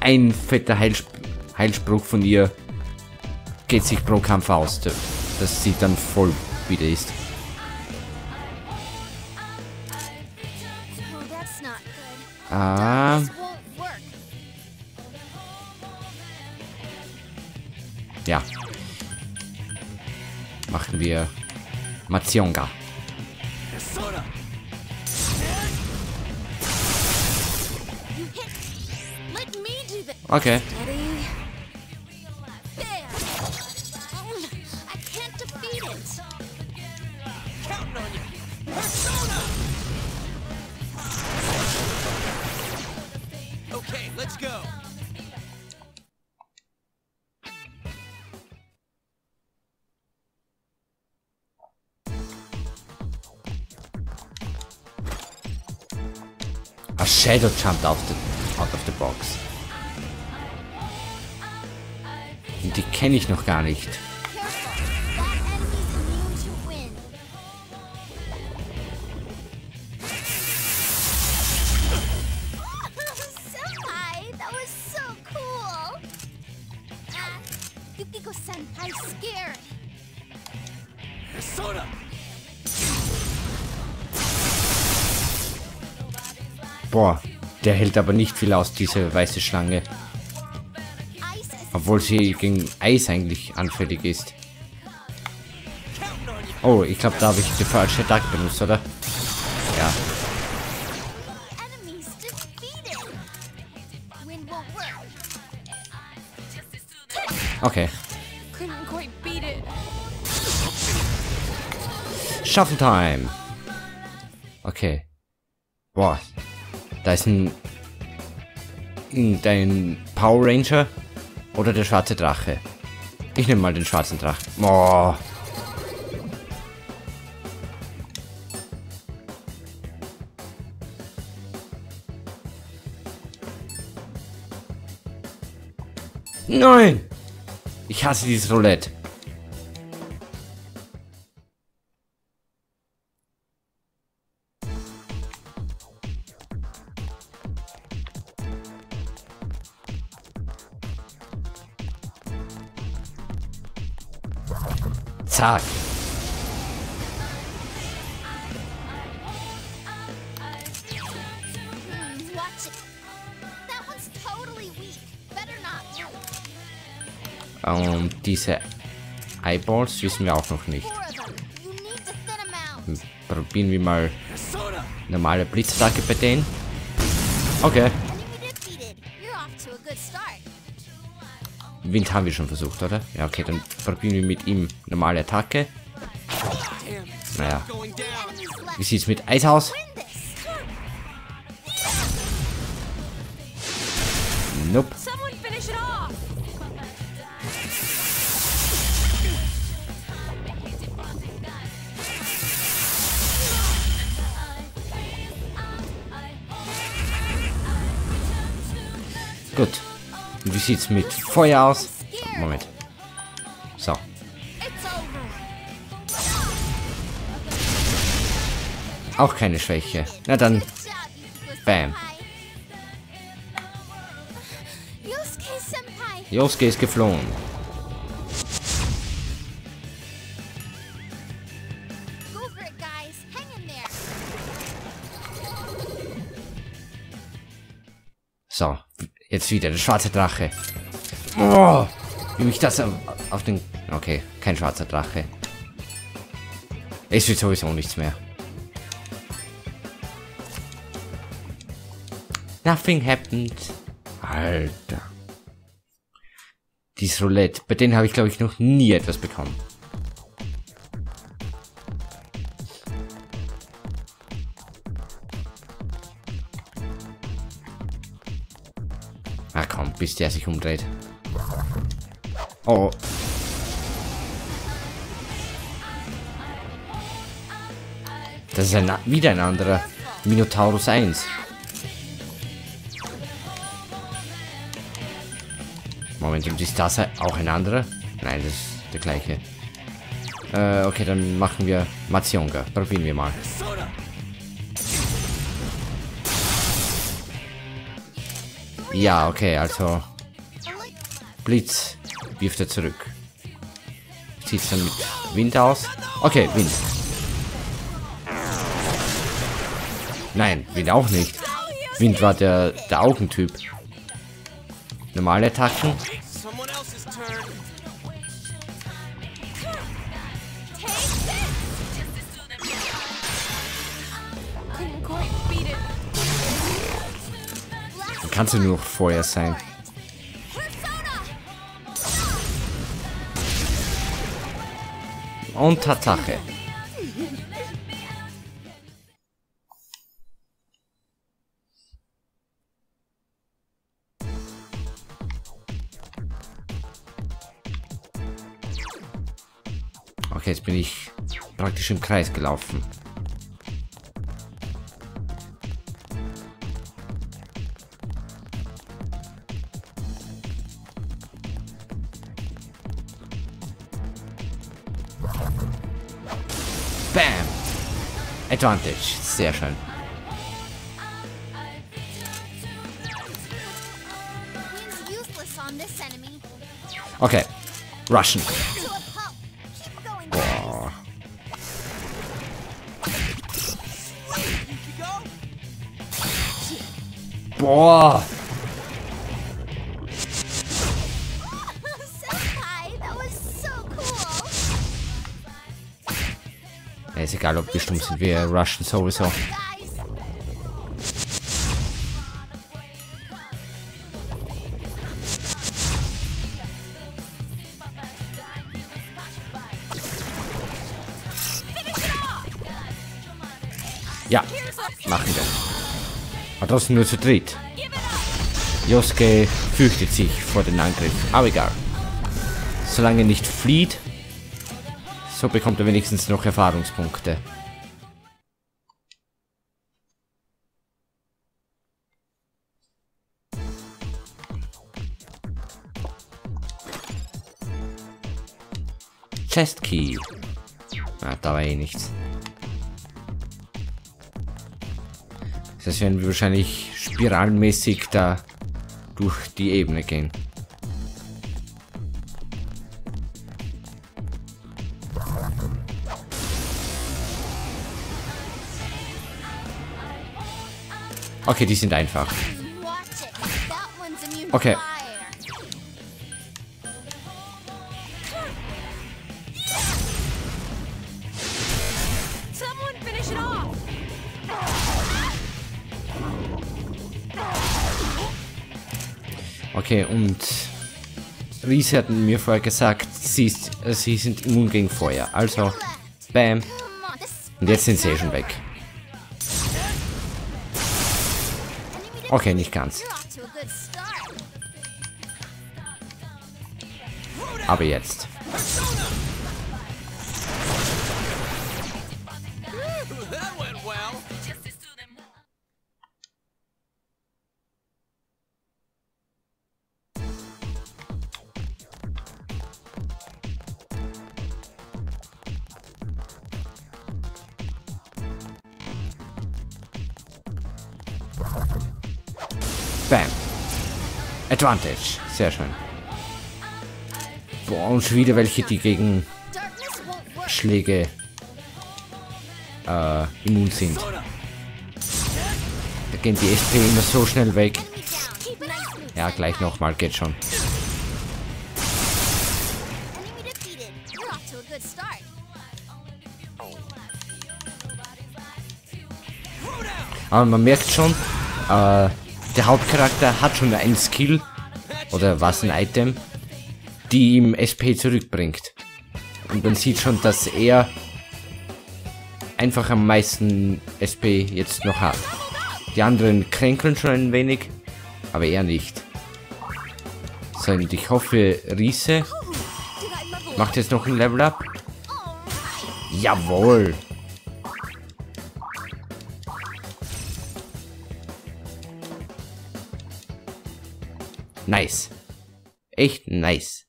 ein fetter Heilspruch von ihr geht sich pro Kampf aus, dass sie dann voll wieder ist. Ja. Machen wir Mazionga. Okay. Okay, let's go. A shadow jumped out of the box. Und die kenne ich noch gar nicht. Boah, der hält aber nicht viel aus, diese weiße Schlange. Obwohl sie gegen Eis eigentlich anfällig ist. Oh, ich glaube, da habe ich die falsche Attack benutzt, oder? Ja. Okay. Shuffle Time. Okay. Boah. Da ist dein Power Ranger oder der schwarze Drache. Ich nehme mal den schwarzen Drachen. Boah. Nein! Ich hasse dieses Roulette. Zack. Und diese Eyeballs wissen wir auch noch nicht. Probieren wir mal normale Blitzattacke bei denen. Okay. Wind haben wir schon versucht, oder? Ja, okay, dann probieren wir mit ihm normale Attacke. Naja. Wie sieht's mit Eis aus? Nope. Gut. Und wie sieht's mit Feuer aus? Moment. So. Auch keine Schwäche. Na dann. Bam. Yosuke ist geflohen. So. Jetzt wieder der schwarze Drache. Oh, wie mich das auf den... Okay, kein schwarzer Drache. Es wird sowieso nichts mehr. Nothing happened. Alter. Dieses Roulette. Bei denen habe ich, glaube ich, noch nie etwas bekommen. Ah komm, bis der sich umdreht. Oh. Das ist wieder ein anderer. Minotaurus 1. Moment, und ist das auch ein anderer? Nein, das ist der gleiche. Okay, dann machen wir Mazionga. Probieren wir mal. Ja, okay, also Blitz wirft er zurück. Sieht's dann mit Wind aus? Okay, Wind. Nein, Wind auch nicht. Wind war der Augentyp. Normale Attacken. Someone else's turn. Dann kannst du nur Feuer sein. Und Tatsache. Okay, jetzt bin ich praktisch im Kreis gelaufen. Bam! Advantage. Sehr schön. Okay. Russian. Boah. Boah. Ja, ist egal, ob wir stumm sind, wir rushen sowieso. Ja, machen wir. Aber trotzdem nur zu dritt. Yosuke fürchtet sich vor den Angriff, aber egal. Solange er nicht flieht, so bekommt er wenigstens noch Erfahrungspunkte. Chest Key. Ah, da war eh nichts. Das heißt, werden wir wahrscheinlich spiralmäßig da durch die Ebene gehen. Okay, die sind einfach. Okay. Okay, und Riese hatten mir vorher gesagt, sie sind immun gegen Feuer. Also, bam. Und jetzt sind sie schon weg. Okay, nicht ganz. Aber jetzt. That went well. Bam. Advantage. Sehr schön. Boah, und schon wieder welche, die gegen Schläge immun sind. Da gehen die SP immer so schnell weg. Ja, gleich nochmal, geht schon. Aber man merkt schon, der Hauptcharakter hat schon ein Skill, oder was, ein Item, die ihm SP zurückbringt. Und man sieht schon, dass er einfach am meisten SP jetzt noch hat. Die anderen kränkeln schon ein wenig, aber er nicht. So, und ich hoffe, Riese macht jetzt noch ein Level Up. Jawohl! Nice. Echt nice.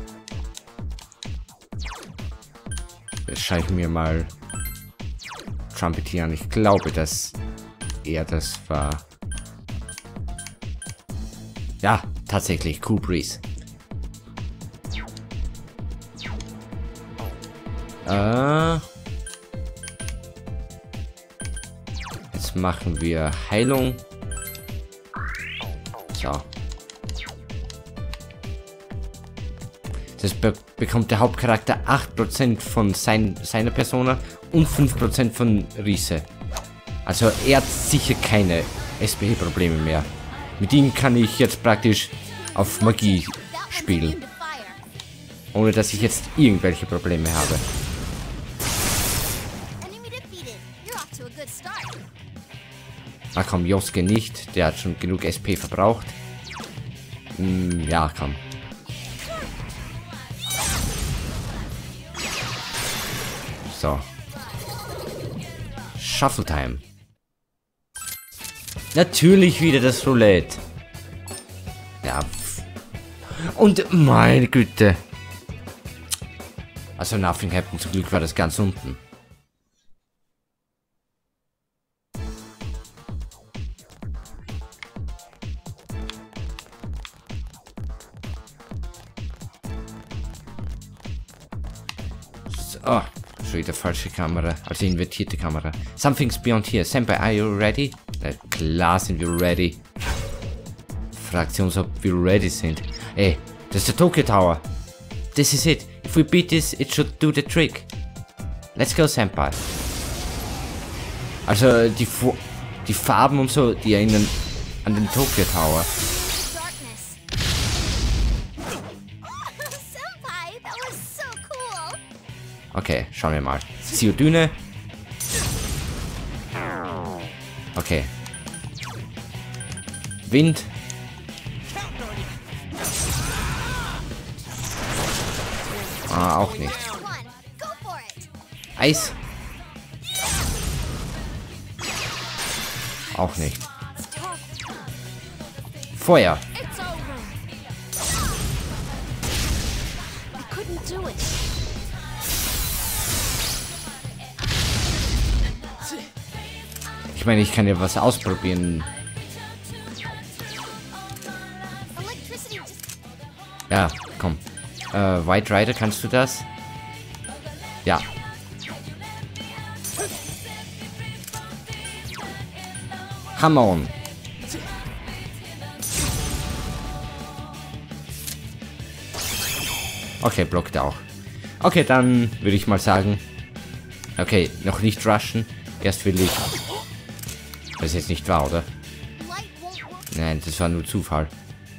Jetzt schaue ich mir mal Trumpeteer an. Ich glaube, dass er das war. Ja, tatsächlich, Cool Breeze. Jetzt machen wir Heilung. So. Das bekommt der Hauptcharakter 8% von seiner Persona und 5% von Riese. Also er hat sicher keine SPE-Probleme mehr. Mit ihm kann ich jetzt praktisch auf Magie spielen. Ohne dass ich jetzt irgendwelche Probleme habe. Ah komm, Yosuke nicht. Der hat schon genug SP verbraucht. Ja, komm. So. Shuffle Time. Natürlich wieder das Roulette. Ja. Und meine Güte. Also Nothing Happened, zum Glück war das ganz unten. Oh, schon wieder falsche Kamera, also invertierte Kamera. Something's beyond here. Senpai, are you ready? Na klar sind wir ready. Fragt sie uns, ob wir ready sind. Ey, das ist der Tokyo Tower. This is it. If we beat this, it should do the trick. Let's go, Senpai. Also die Farben und so, die erinnern an den Tokyo Tower. Okay, schauen wir mal. Ziodyne. Okay. Wind. Ah, auch nicht. Eis. Auch nicht. Feuer. Ich meine, ich kann ja was ausprobieren. Ja, komm. White Rider, kannst du das? Ja. Hammer on. Okay, blockt auch. Okay, dann würde ich mal sagen. Okay, noch nicht rushen. Erst will ich. Das ist jetzt nicht wahr, oder? Nein, das war nur Zufall.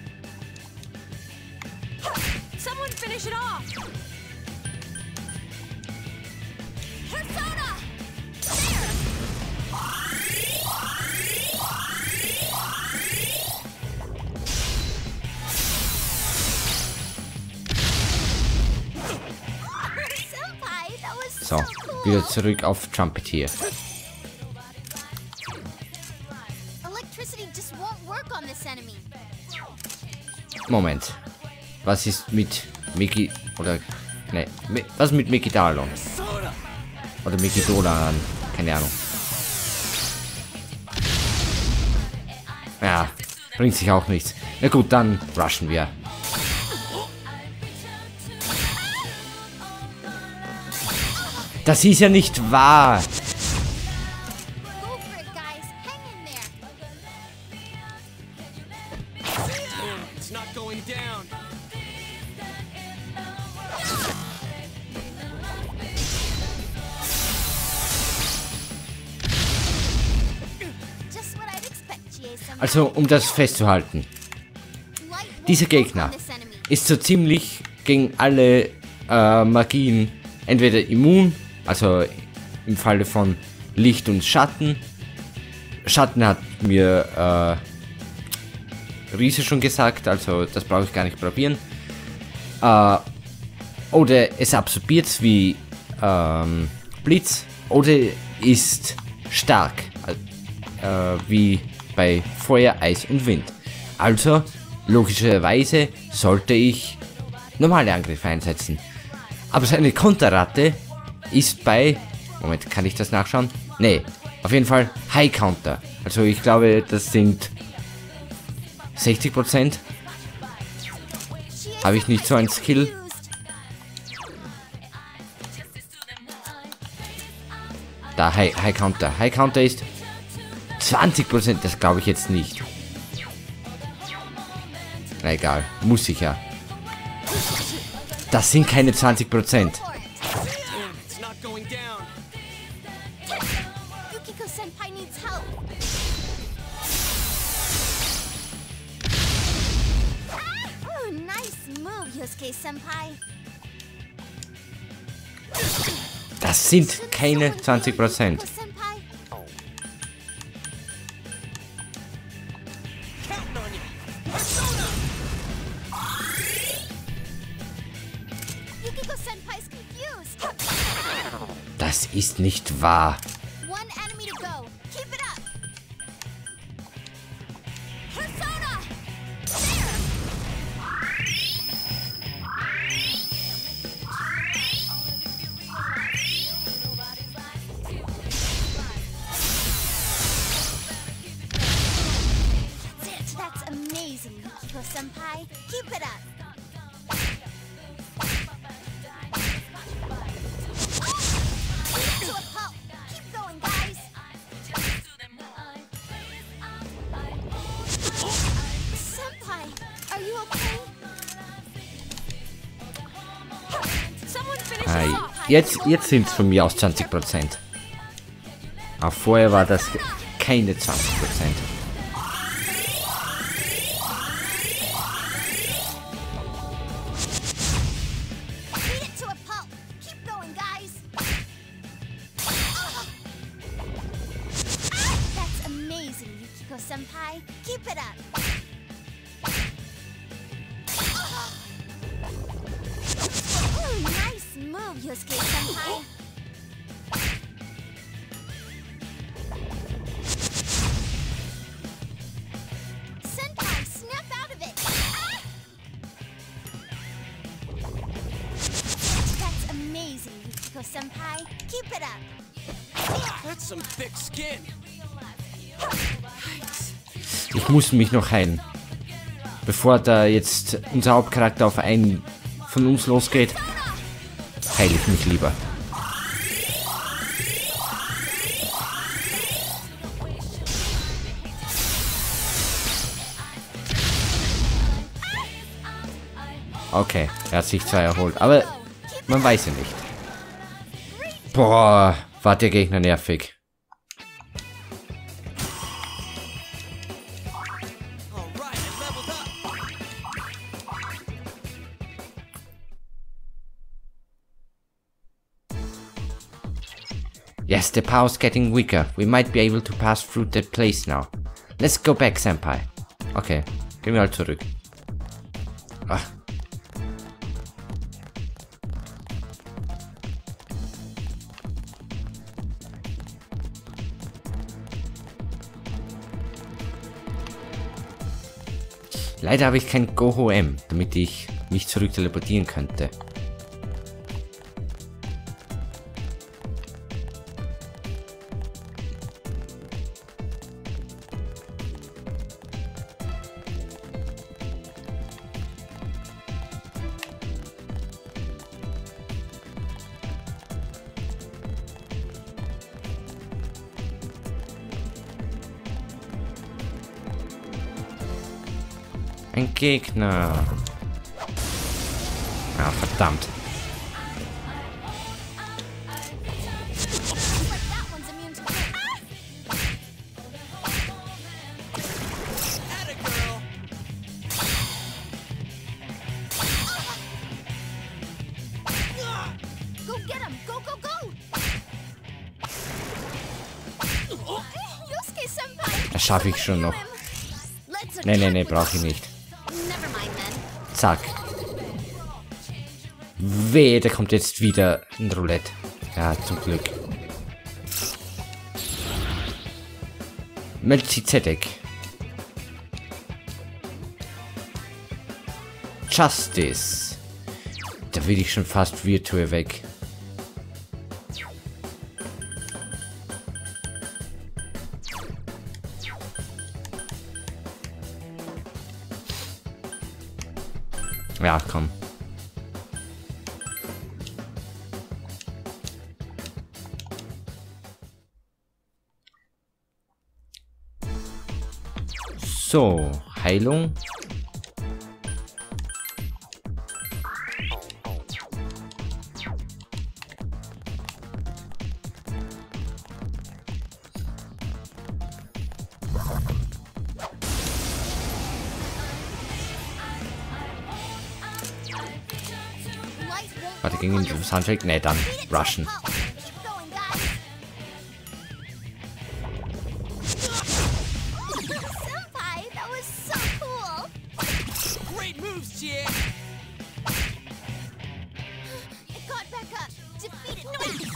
So, wieder zurück auf Trumpeteer. Moment. Was ist mit Miki oder ne, was mit Mikidalon? Oder Mikidolan? Keine Ahnung. Ja, bringt sich auch nichts. Na gut, dann rushen wir. Das ist ja nicht wahr. Also, um das festzuhalten. Dieser Gegner ist so ziemlich gegen alle Magien entweder immun, also im Falle von Licht und Schatten. Schatten hat mir Riese schon gesagt, also das brauche ich gar nicht probieren. Oder es absorbiert wie Blitz, oder ist stark, wie bei Feuer, Eis und Wind. Also, logischerweise sollte ich normale Angriffe einsetzen. Aber seine Konterrate ist bei... Moment, kann ich das nachschauen? Nee, auf jeden Fall High Counter. Also ich glaube, das sind 60%. Habe ich nicht so ein Skill? Da, High Counter. High Counter ist 20%, das glaube ich jetzt nicht. Na egal, muss ich ja. Das sind keine 20%. Damn, it's not going down. Yukiko-senpai needs help. Oh, nice move, Yosuke-senpai. Das sind keine 20%. Yukiko-senpai. Counting on you. Persona! Yukiko-senpai's confused. Das ist nicht wahr. One enemy to go. Keep it up. Persona! There! That's it. That's amazing, Yukiko-senpai. Keep it up. To a pulp. Keep going, guys. Senpai, are you okay? Someone finish Ei, us off. jetzt sind es von mir aus 20%. Aber vorher war das keine 20%. Beat it to a pulp. Keep going, guys. That's amazing, Yukiko-senpai. Keep it up. Ooh, nice move, Yosuke-senpai. Senpai, snap out of it. Ah! That's amazing, Yukiko-senpai. Keep it up. That's some thick skin. Ich muss mich noch heilen. Bevor da jetzt unser Hauptcharakter auf einen von uns losgeht, heile ich mich lieber. Okay, er hat sich zwar erholt, aber man weiß ja nicht. Boah, war der Gegner nervig. All right, I leveled up. Yes, the power's getting weaker. We might be able to pass through that place now. Let's go back, Senpai. Okay, gehen wir halt zurück. Ah. Leider habe ich kein Go-Ho-M, damit ich mich zurück teleportieren könnte. Ein Gegner. Ah, verdammt. Like that one's immune to Atta girl. Go get him! Go, go, go! Yosuke-senpai! Das schaffe ich schon noch. Let's Nee, brauche ich nicht. Never mind then. Zack. Weh, da kommt jetzt wieder ein Roulette. Ja, zum Glück. Melchizedek. Justice. Da will ich schon fast virtuell weg. Ja, komm. So, Heilung. Warte, gegen den Soundtrack? Ne, dann rushen. Keep going, guys. Senpai, that was so cool. Great moves, Chie. It got back up. Defeat it. Nice.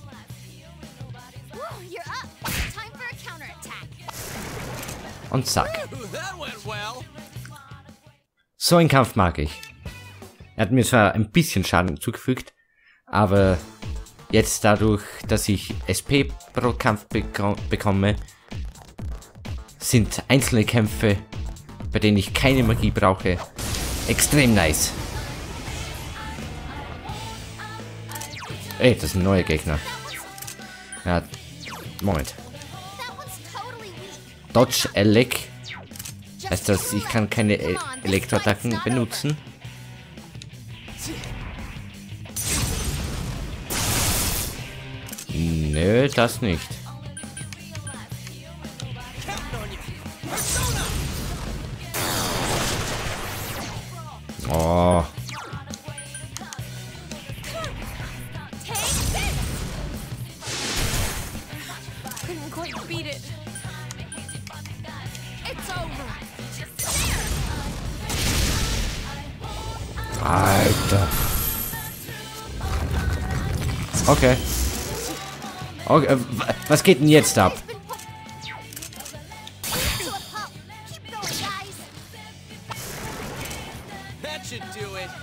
Woo, you're up. Time for a counterattack. Und zack. Ooh, that went well. So einen Kampf mag ich. Er hat mir zwar ein bisschen Schaden zugefügt, aber jetzt dadurch, dass ich SP pro Kampf bekomme, sind einzelne Kämpfe, bei denen ich keine Magie brauche, extrem nice. Ey, das ist ein neuer Gegner. Ja, Moment. That one's totally weak. Dodge Elec. Heißt das, ich kann keine Elektroattacken benutzen? Nö, das nicht. Counting on you. Persona. Oh, Take this. Couldn't quite beat it. It's over. Alter. Okay. Okay, was geht denn jetzt ab? To a pulp. Keep going, guys. That should do it.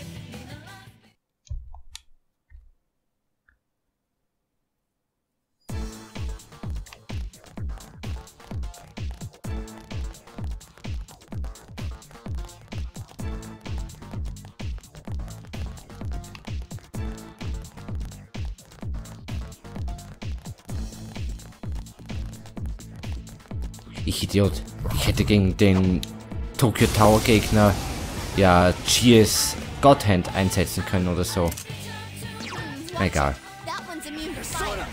Ich Idiot. Ich hätte gegen den Tokyo Tower Gegner ja Chies Godhand einsetzen können oder so. Egal. That one's immune to fire.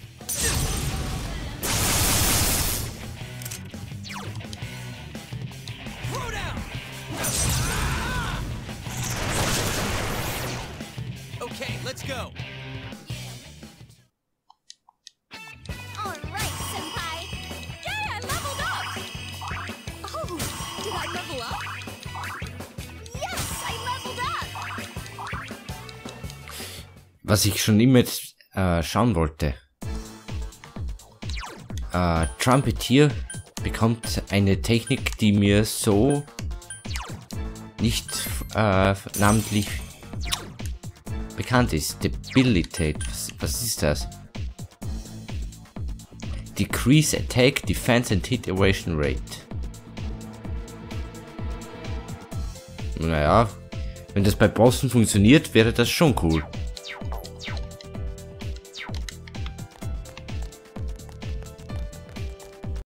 Throw down. Okay, let's go. All right, Senpai. Yay, I leveled up. Oh, did I level up? Yes, I leveled up. Was ich schon immer schauen wollte. Trumpetier bekommt eine Technik, die mir so nicht namentlich bekannt ist. Debilitate. Was ist das? Decrease Attack, Defense and Hit Evasion Rate. Naja, wenn das bei Bossen funktioniert, wäre das schon cool.